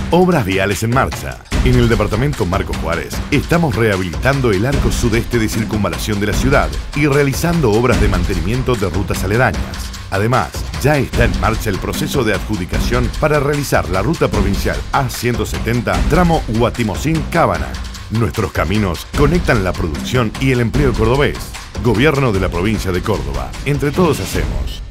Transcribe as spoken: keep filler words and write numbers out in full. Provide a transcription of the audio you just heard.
Obras viales en marcha. En el departamento Marcos Juárez estamos rehabilitando el arco sudeste de circunvalación de la ciudad y realizando obras de mantenimiento de rutas aledañas. Además, ya está en marcha el proceso de adjudicación para realizar la ruta provincial A ciento setenta, tramo Guatimozín-Cábana. Nuestros caminos conectan la producción y el empleo cordobés. Gobierno de la provincia de Córdoba. Entre todos hacemos.